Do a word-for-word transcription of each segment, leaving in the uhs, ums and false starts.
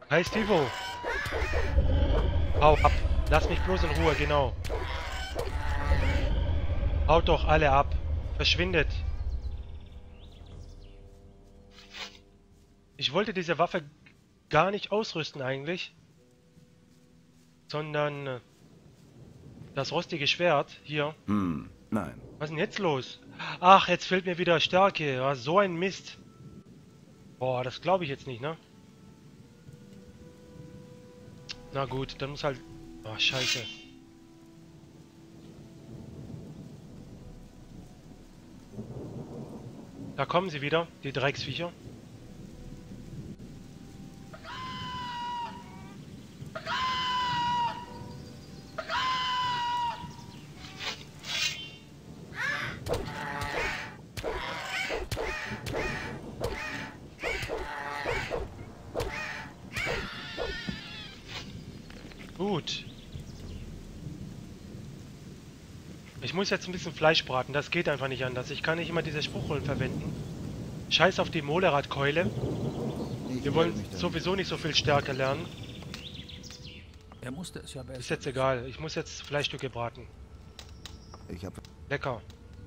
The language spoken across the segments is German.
Hi Stivo. Hau ab. Lass mich bloß in Ruhe, genau. Haut doch alle ab. Verschwindet. Ich wollte diese Waffe gar nicht ausrüsten eigentlich. Sondern äh, das rostige Schwert hier. Hm, nein. Was ist denn jetzt los? Ach, jetzt fehlt mir wieder Stärke. Ja, so ein Mist. Boah, das glaube ich jetzt nicht, ne? Na gut, dann muss halt... Ach, scheiße. Da kommen sie wieder, die Drecksviecher. Gut. Ich muss jetzt ein bisschen Fleisch braten, das geht einfach nicht anders. Ich kann nicht immer diese Spruchrollen verwenden. Scheiß auf die Moleradkeule. Wir wollen sowieso nicht so viel Stärke lernen. Er musste es ja besser. Ist jetzt egal, ich muss jetzt Fleischstücke braten. Ich hab... Lecker.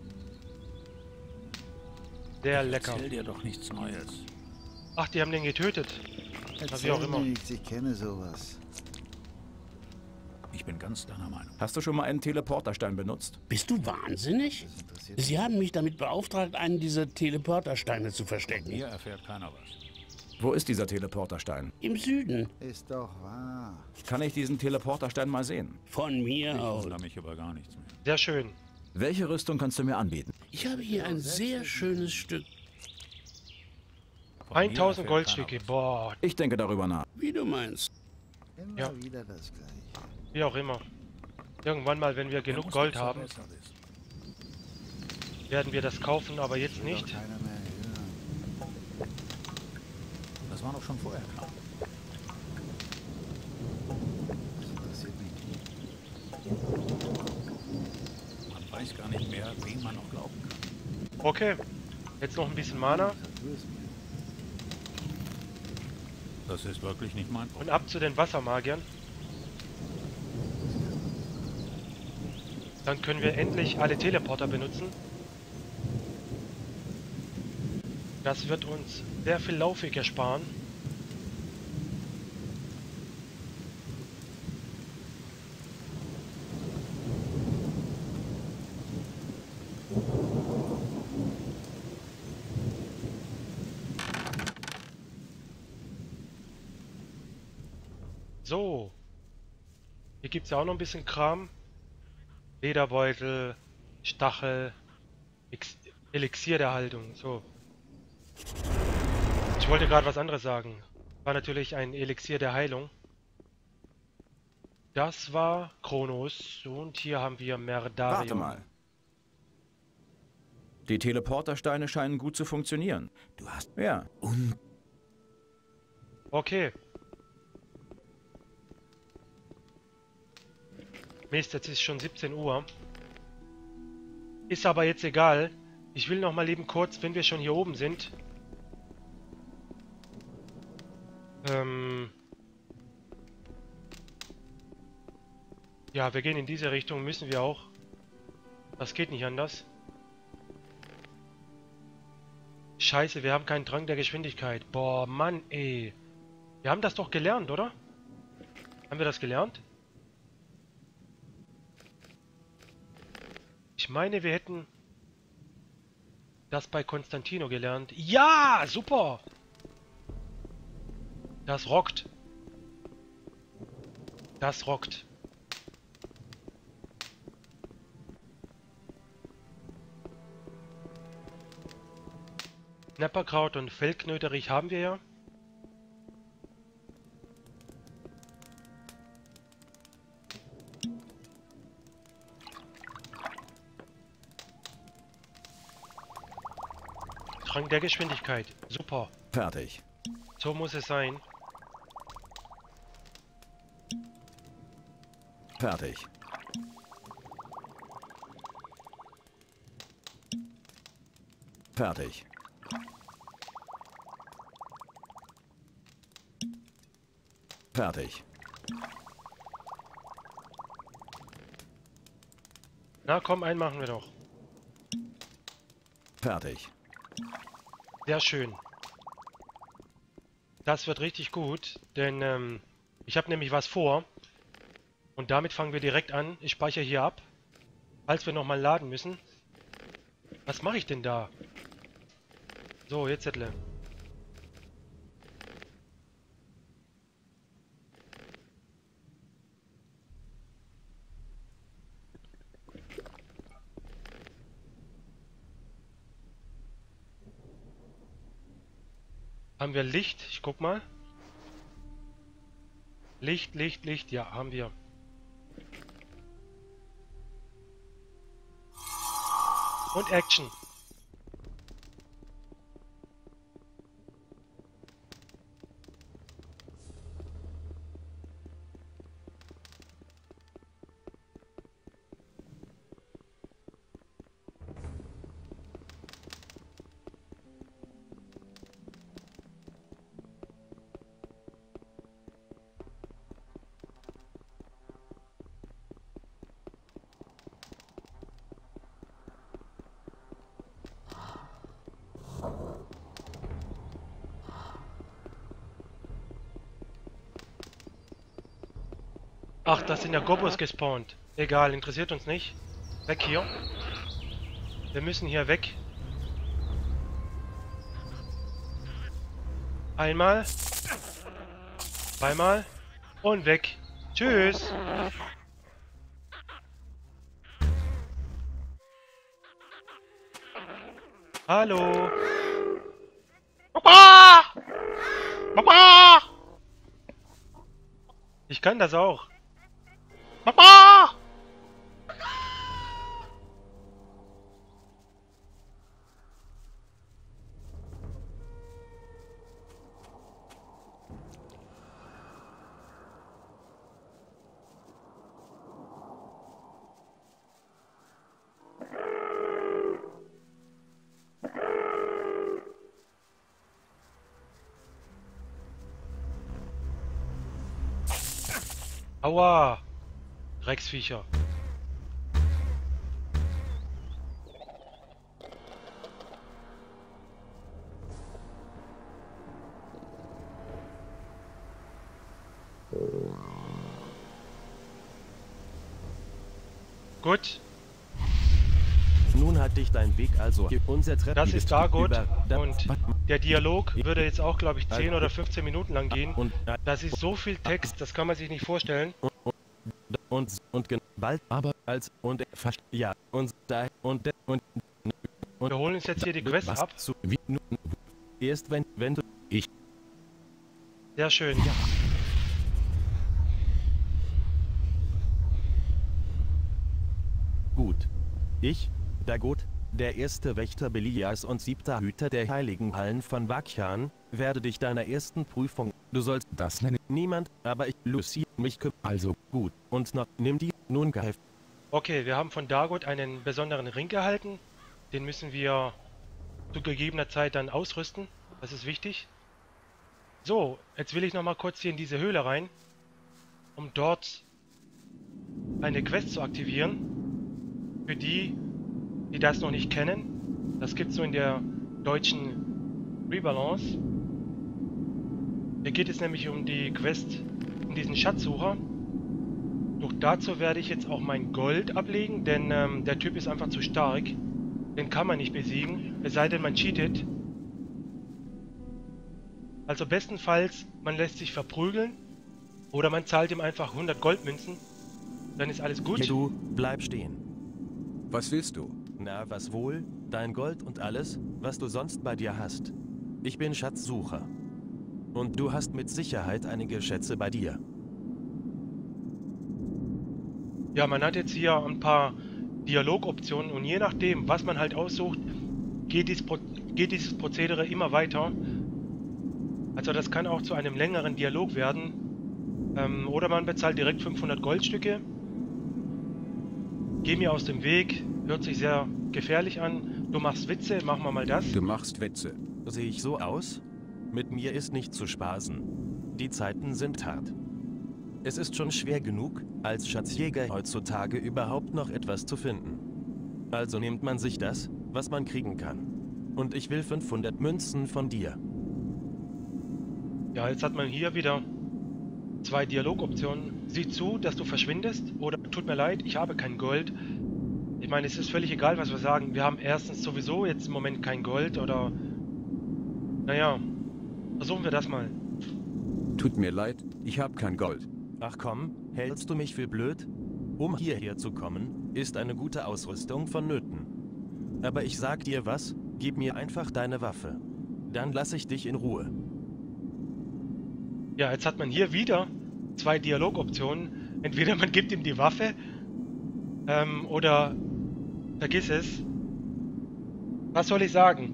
Sehr lecker. Erzähl dir doch nichts Neues. Ach, die haben den getötet. Na, wie auch immer. Nichts, ich kenne sowas. Ich bin ganz deiner Meinung. Hast du schon mal einen Teleporterstein benutzt? Bist du wahnsinnig? Das interessiert Sie haben mich damit beauftragt, einen dieser Teleportersteine zu verstecken. Hier erfährt keiner was. Wo ist dieser Teleporterstein? Im Süden. Ist doch wahr. Kann ich diesen Teleporterstein mal sehen? Von mir Ich aus. wundere mich über gar nichts mehr. Sehr schön. Welche Rüstung kannst du mir anbieten? Ich habe hier ein sehr schönes Stück. Von mir tausend erfährt Goldstücke. keiner was. Boah, Ich denke darüber nach. Wie du meinst. Immer Ja. wieder das Gleiche. wie auch immer. Irgendwann mal, wenn wir Er genug muss Gold jetzt haben, besser wissen. werden wir das kaufen, aber jetzt Will nicht. doch keiner mehr hören. Das war doch schon vorher klar. Das interessiert mich nicht. Man weiß gar nicht mehr, wem man noch glauben kann. Okay, jetzt noch ein bisschen Mana Tu es mir. Das ist wirklich nicht mein und Problem. ab zu den Wassermagiern. Dann können wir endlich alle Teleporter benutzen. Das wird uns sehr viel Laufweg ersparen. So. Hier gibt es ja auch noch ein bisschen Kram. Lederbeutel, Stachel, Ex Elixier der Haltung. So. Ich wollte gerade was anderes sagen. War natürlich ein Elixier der Heilung. Das war Kronos. Und hier haben wir Merdarium. Warte mal. Die Teleportersteine scheinen gut zu funktionieren. Du hast Ja. un... Okay. Mist, jetzt ist schon siebzehn Uhr. Ist aber jetzt egal. Ich will noch mal eben kurz, wenn wir schon hier oben sind. Ähm ja, wir gehen in diese Richtung, müssen wir auch. Das geht nicht anders. Scheiße, wir haben keinen Drang der Geschwindigkeit. Boah, Mann, ey. Wir haben das doch gelernt, oder? Haben wir das gelernt? Ich meine, wir hätten das bei Konstantino gelernt. Ja, super! Das rockt. Das rockt. Knapperkraut und Fellknöterich haben wir ja. Drang der Geschwindigkeit. Super. Fertig. So muss es sein. Fertig. Fertig. Fertig. Na komm, einen machen wir doch. Fertig. Sehr schön. Das wird richtig gut, denn ähm, ich habe nämlich was vor. Und damit fangen wir direkt an. Ich speichere hier ab, falls wir nochmal laden müssen. Was mache ich denn da? So, jetzt Zettle. Haben wir Licht? Ich guck mal. Licht, Licht, Licht. Ja, haben wir. Und Action. Ach, das sind ja Gobos gespawnt. Egal, interessiert uns nicht. Weg hier. Wir müssen hier weg. Einmal. Zweimal. Und weg. Tschüss. Hallo. Papa! Papa! Ich kann das auch. Papa! Aua! Drecksviecher. Gut. Nun hat dich dein Weg also unser Treppen. Das ist Dagot über, und der Dialog würde jetzt auch, glaube ich, zehn oder fünfzehn Minuten lang gehen. Das ist so viel Text, das kann man sich nicht vorstellen. Und und bald aber als und fast ja und da und und und wir holen uns jetzt hier die Quest ab. Zu, wie, erst wenn wenn du ich sehr schön. Ja. Gut. Ich, Dagot, der erste Wächter Belias und siebter Hüter der heiligen Hallen von Vakhan, werde dich deiner ersten Prüfung. Du sollst das nennen. Niemand, aber ich, Lucy, mich kümmern. Also gut. Und noch, nimm die, nun greif. Okay, wir haben von Dagot einen besonderen Ring erhalten. Den müssen wir zu gegebener Zeit dann ausrüsten. Das ist wichtig. So, jetzt will ich noch mal kurz hier in diese Höhle rein, um dort eine Quest zu aktivieren. Für die, die das noch nicht kennen, das gibt es so in der deutschen Rebalance. Hier geht es nämlich um die Quest, um diesen Schatzsucher. Doch dazu werde ich jetzt auch mein Gold ablegen, denn ähm, der Typ ist einfach zu stark. Den kann man nicht besiegen, es sei denn man cheatet. Also bestenfalls, man lässt sich verprügeln oder man zahlt ihm einfach hundert Goldmünzen. Dann ist alles gut. Hey, du, bleib stehen. Was willst du? Na, was wohl? Dein Gold und alles, was du sonst bei dir hast. Ich bin Schatzsucher. Und du hast mit Sicherheit einige Schätze bei dir. Ja, man hat jetzt hier ein paar Dialogoptionen und je nachdem, was man halt aussucht, geht, dies Pro geht dieses Prozedere immer weiter. Also das kann auch zu einem längeren Dialog werden. Ähm, oder man bezahlt direkt fünfhundert Goldstücke. Geh mir aus dem Weg, hört sich sehr gefährlich an. Du machst Witze, machen wir mal das. Du machst Witze. Sehe ich so aus? Mit mir ist nicht zu spaßen. Die Zeiten sind hart. Es ist schon schwer genug, als Schatzjäger heutzutage überhaupt noch etwas zu finden. Also nimmt man sich das, was man kriegen kann. Und ich will fünfhundert Münzen von dir. Ja, jetzt hat man hier wieder zwei Dialogoptionen. Sieh zu, dass du verschwindest, oder tut mir leid, ich habe kein Gold. Ich meine, es ist völlig egal, was wir sagen. Wir haben erstens sowieso jetzt im Moment kein Gold, oder... Naja, versuchen wir das mal. Tut mir leid, ich habe kein Gold. Ach komm, hältst du mich für blöd? Um hierher zu kommen, ist eine gute Ausrüstung vonnöten. Aber ich sag dir was, gib mir einfach deine Waffe. Dann lass ich dich in Ruhe. Ja, jetzt hat man hier wieder zwei Dialogoptionen. Entweder man gibt ihm die Waffe, ähm, oder vergiss es. Was soll ich sagen?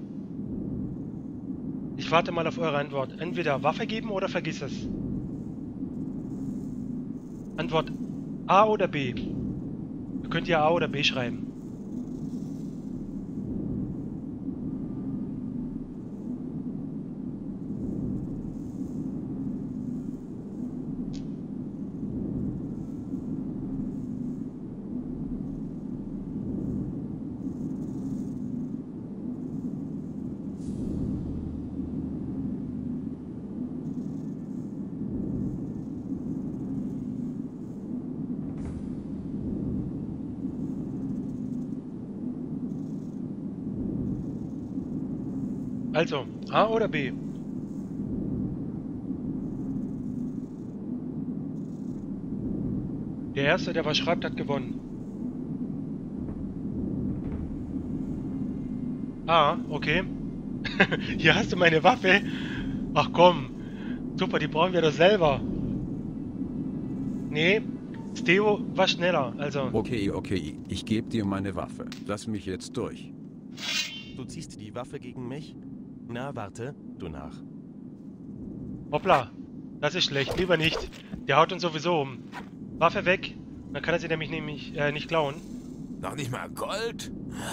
Ich warte mal auf eure Antwort. Entweder Waffe geben oder vergiss es. Antwort A oder B. Ihr könnt ja A oder B schreiben. Also, A oder B? Der Erste, der was schreibt, hat gewonnen. A, okay. Hier hast du meine Waffe. Ach komm. Super, die brauchen wir doch selber. Nee, Steo war schneller, also... Okay, okay, ich gebe dir meine Waffe. Lass mich jetzt durch. Du ziehst die Waffe gegen mich? Na, warte, du nach. Hoppla, das ist schlecht, lieber nicht. Der haut uns sowieso um. Waffe weg, dann kann er sie nämlich, nämlich äh, nicht klauen. Noch nicht mal Gold?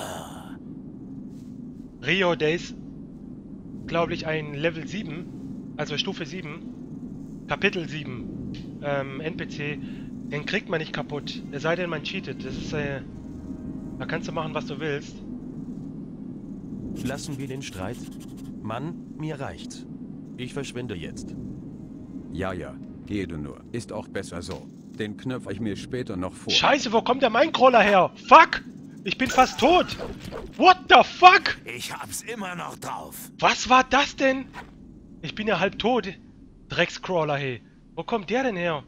Rio, der ist, glaube ich, ein Level sieben, also Stufe sieben, Kapitel sieben, ähm, N P C, den kriegt man nicht kaputt, es sei denn, man cheatet. Das ist, äh, da kannst du machen, was du willst. Lassen wir den Streit. Mann, mir reicht's. Ich verschwinde jetzt. Ja, ja, geh du nur. Ist auch besser so. Den knöpfe ich mir später noch vor. Scheiße, wo kommt der Minecrawler her? Fuck! Ich bin fast tot! What the fuck? Ich hab's immer noch drauf. Was war das denn? Ich bin ja halb tot. Dreckscrawler, hey. Wo kommt der denn her?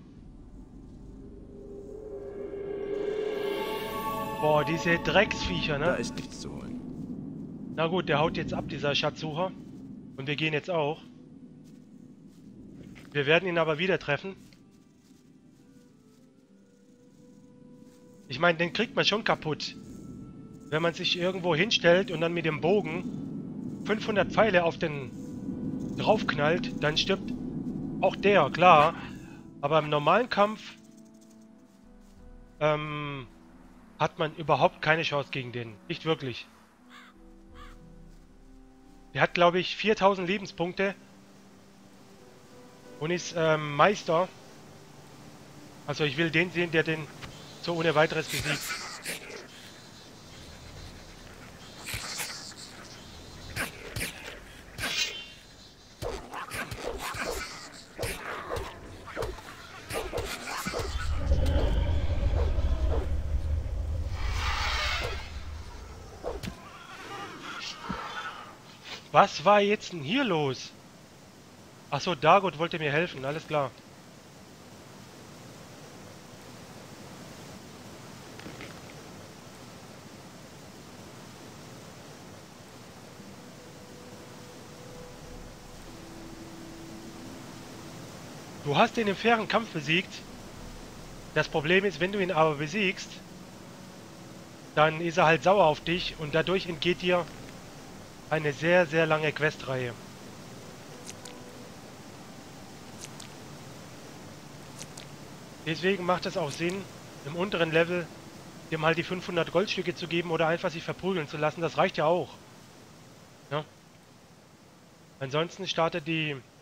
Boah, diese Drecksviecher, Da ne? ist nichts zu holen. Na gut, der haut jetzt ab, dieser Schatzsucher. Und wir gehen jetzt auch. Wir werden ihn aber wieder treffen. Ich meine, den kriegt man schon kaputt. Wenn man sich irgendwo hinstellt und dann mit dem Bogen fünfhundert Pfeile auf den draufknallt, dann stirbt auch der, klar. Aber im normalen Kampf ähm, hat man überhaupt keine Chance gegen den. Nicht wirklich. Der hat, glaube ich, viertausend Lebenspunkte und ist ähm, Meister. Also ich will den sehen, der den so ohne weiteres besiegt. Was war jetzt denn hier los? Achso, Dagot wollte mir helfen, alles klar. Du hast ihn im fairen Kampf besiegt. Das Problem ist, wenn du ihn aber besiegst, dann ist er halt sauer auf dich und dadurch entgeht dir eine sehr, sehr lange Questreihe. Deswegen macht es auch Sinn, im unteren Level dem halt die fünfhundert Goldstücke zu geben oder einfach sich verprügeln zu lassen. Das reicht ja auch. Ja? Ansonsten startet die